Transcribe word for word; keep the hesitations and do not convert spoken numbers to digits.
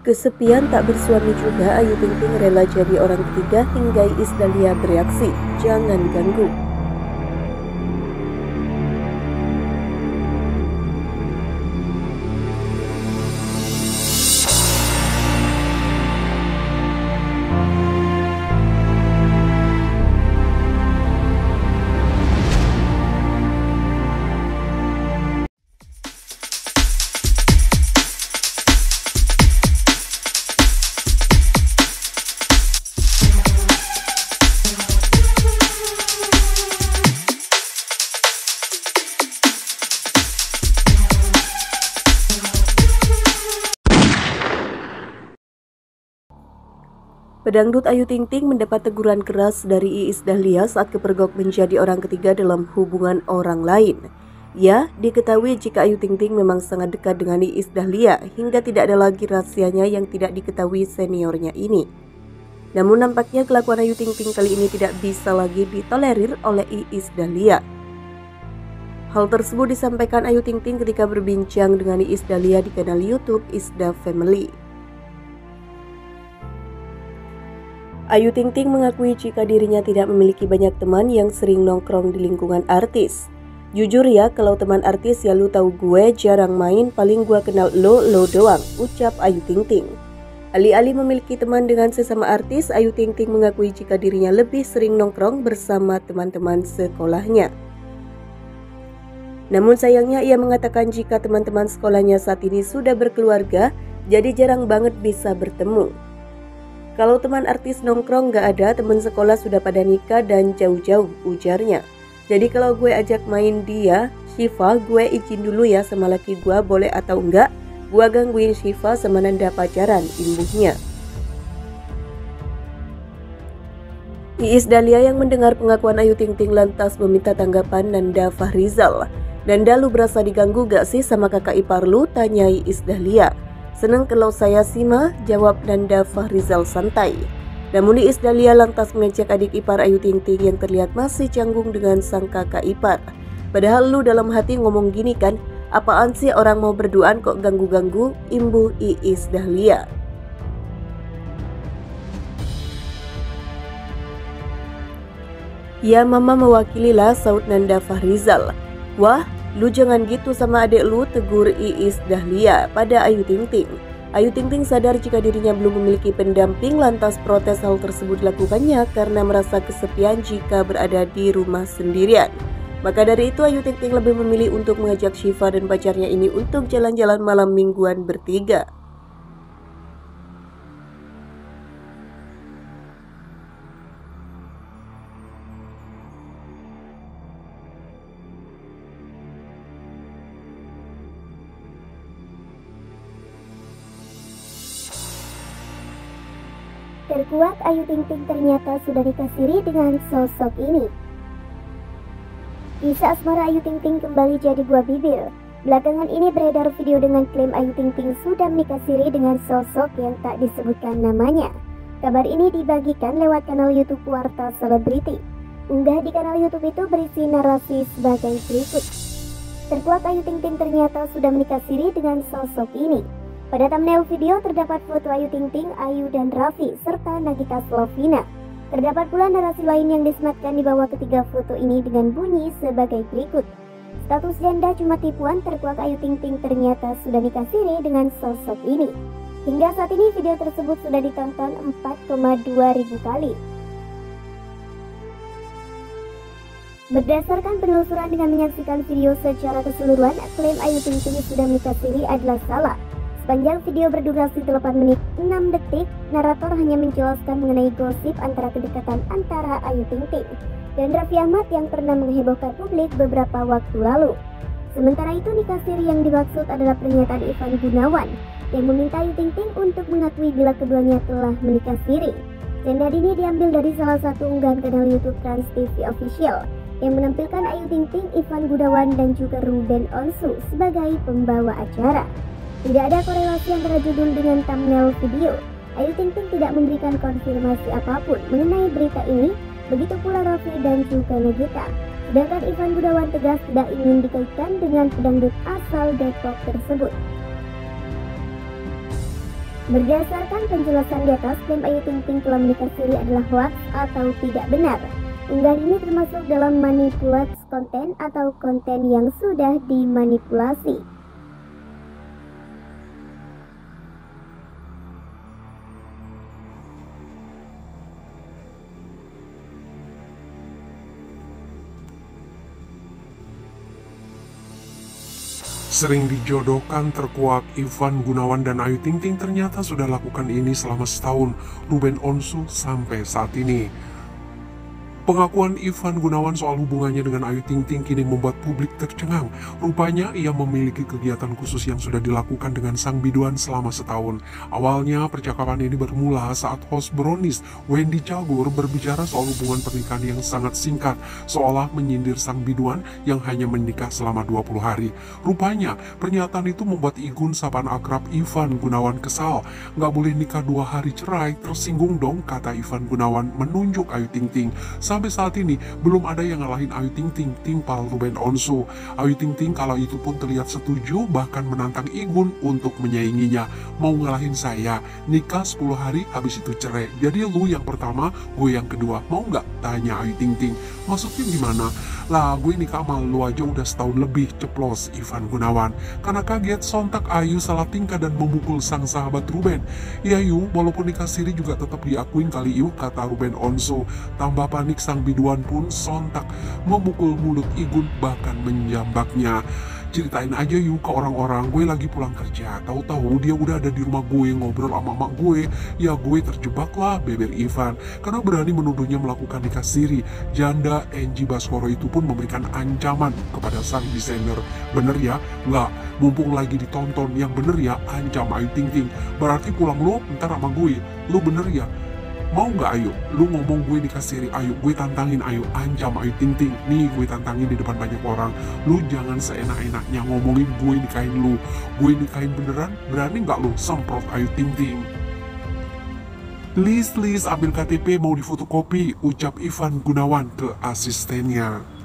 Kesepian tak bersuami juga, Ayu Ting Ting rela jadi orang ketiga hingga Iis Dahlia bereaksi, "Jangan ganggu." Pedangdut Ayu Ting Ting mendapat teguran keras dari Iis Dahlia saat kepergok menjadi orang ketiga dalam hubungan orang lain. Ya, diketahui jika Ayu Ting Ting memang sangat dekat dengan Iis Dahlia hingga tidak ada lagi rahasianya yang tidak diketahui seniornya ini. Namun nampaknya kelakuan Ayu Ting Ting kali ini tidak bisa lagi ditolerir oleh Iis Dahlia. Hal tersebut disampaikan Ayu Ting Ting ketika berbincang dengan Iis Dahlia di kanal YouTube Isda Family. Ayu Ting Ting mengakui jika dirinya tidak memiliki banyak teman yang sering nongkrong di lingkungan artis. "Jujur ya, kalau teman artis ya lu tahu gue jarang main, paling gue kenal lo, lo doang," ucap Ayu Ting Ting. Alih-alih memiliki teman dengan sesama artis, Ayu Ting Ting mengakui jika dirinya lebih sering nongkrong bersama teman-teman sekolahnya. Namun sayangnya ia mengatakan jika teman-teman sekolahnya saat ini sudah berkeluarga, jadi jarang banget bisa bertemu. "Kalau teman artis nongkrong gak ada, teman sekolah sudah pada nikah dan jauh-jauh," ujarnya. "Jadi kalau gue ajak main dia, Syifa, gue izin dulu ya sama laki gue boleh atau enggak, gue gangguin Syifa sama Nanda pacaran," imbuhnya. Iis Dahlia yang mendengar pengakuan Ayu Ting Ting lantas meminta tanggapan Nanda Fahrizal. "Nanda, lu berasa diganggu gak sih sama kakak ipar lu?" tanya Iis Dahlia. "Seneng kalau saya sih mah," jawab Nanda Fahrizal santai. Namun Iis Dahlia lantas mengejek adik ipar Ayu Ting Ting yang terlihat masih canggung dengan sang kakak ipar. "Padahal lu dalam hati ngomong gini kan, apaan sih orang mau berduaan kok ganggu-ganggu?" imbuh Iis Dahlia. "Ya mama mewakililah," saut Nanda Fahrizal. "Wah, lu jangan gitu sama adek lu," tegur Iis Dahlia pada Ayu Ting Ting. Ayu Ting Ting sadar jika dirinya belum memiliki pendamping, lantas protes hal tersebut dilakukannya karena merasa kesepian jika berada di rumah sendirian. Maka dari itu Ayu Ting Ting lebih memilih untuk mengajak Syifa dan pacarnya ini untuk jalan-jalan malam mingguan bertiga. Terkuak, Ayu Ting Ting ternyata sudah dikasiri dengan sosok ini. Kisah asmara Ayu Ting Ting kembali jadi buah bibir. Belakangan ini beredar video dengan klaim Ayu Ting Ting sudah menikah siri dengan sosok yang tak disebutkan namanya. Kabar ini dibagikan lewat kanal YouTube Warta Selebriti. Unggah di kanal YouTube itu berisi narasi sebagai berikut. Terkuak, Ayu Ting Ting ternyata sudah menikah siri dengan sosok ini. Pada thumbnail video terdapat foto Ayu Ting Ting, Ayu dan Raffi, serta Nagita Slavina. Terdapat pula narasi lain yang disematkan di bawah ketiga foto ini dengan bunyi sebagai berikut. "Status janda cuma tipuan, terkuak Ayu Ting Ting ternyata sudah nikah siri dengan sosok ini." Hingga saat ini video tersebut sudah ditonton empat koma dua ribu kali. Berdasarkan penelusuran dengan menyaksikan video secara keseluruhan, klaim Ayu Ting Ting sudah menikah siri adalah salah. Sepanjang video berdurasi delapan menit enam detik, narator hanya menjelaskan mengenai gosip antara kedekatan antara Ayu Ting Ting dan Raffi Ahmad yang pernah menghebohkan publik beberapa waktu lalu. Sementara itu, nikah siri yang dimaksud adalah pernyataan Ivan Gunawan yang meminta Ayu Ting Ting untuk mengakui bila keduanya telah menikah siri. Candaan ini diambil dari salah satu unggahan kanal YouTube Trans T V Official yang menampilkan Ayu Ting Ting, Ivan Gunawan dan juga Ruben Onsu sebagai pembawa acara. Tidak ada korelasi antara judul dengan thumbnail video. Ayu Ting Ting tidak memberikan konfirmasi apapun mengenai berita ini, begitu pula Raffi dan juga Nagita. Sedangkan Ivan Gunawan tegas tidak ingin dikaitkan dengan pedangdut asal Depok tersebut. Berdasarkan penjelasan di atas, klaim Ayu Ting Ting telah menikah siri adalah hoax atau tidak benar. Unggahan ini termasuk dalam manipulasi konten atau konten yang sudah dimanipulasi. Sering dijodohkan terkuak, Ivan Gunawan dan Ayu Ting Ting ternyata sudah lakukan ini selama setahun. Ruben Onsu sampai saat ini. Pengakuan Ivan Gunawan soal hubungannya dengan Ayu Ting Ting kini membuat publik tercengang. Rupanya ia memiliki kegiatan khusus yang sudah dilakukan dengan sang biduan selama setahun. Awalnya percakapan ini bermula saat host Brownies, Wendy Cagur, berbicara soal hubungan pernikahan yang sangat singkat, seolah menyindir sang biduan yang hanya menikah selama dua puluh hari. Rupanya pernyataan itu membuat Igun, sapaan akrab Ivan Gunawan, kesal. Nggak boleh nikah dua hari cerai, tersinggung dong, kata Ivan Gunawan menunjuk Ayu Ting Ting. Sampai saat ini belum ada yang ngalahin Ayu Ting Ting, timpal Ruben Onsu. Ayu Ting Ting kala itu pun terlihat setuju, bahkan menantang Igun untuk menyainginya. Mau ngalahin saya, nikah sepuluh hari habis itu cerai. Jadi lu yang pertama, gue yang kedua. Mau nggak? Tanya Ayu Ting Ting. Maksudnya gimana? Lah gue nikah sama lu aja udah setahun lebih, ceplos Ivan Gunawan. Karena kaget, sontak Ayu salah tingkah dan memukul sang sahabat Ruben. Ya Yu, walaupun nikah siri juga tetap diakuin kali Yu, kata Ruben Onsu. Tambah panik, sang biduan pun sontak memukul mulut Igun, bahkan menjambaknya. Ceritain aja yuk ke orang-orang, gue lagi pulang kerja, tahu-tahu dia udah ada di rumah gue ngobrol sama mak gue. Ya gue terjebak lah, beber Ivan, karena berani menuduhnya melakukan nikah siri. Janda Enji Baskoro itu pun memberikan ancaman kepada sang desainer. Bener ya? Nggak, mumpung lagi ditonton, yang bener ya, ancam Ayu Ting Ting. Berarti pulang lo ntar sama gue, lo bener ya? Mau nggak Ayu? Lu ngomong gue nikah siri, Ayu, gue tantangin Ayu, ancam Ayu Ting Ting. Nih gue tantangin di depan banyak orang. Lu jangan seenak-enaknya ngomongin gue nikahin lu. Gue nikahin beneran, berani nggak lu semprot Ayu Ting Ting? Please, please ambil K T P mau difotokopi, ucap Ivan Gunawan ke asistennya.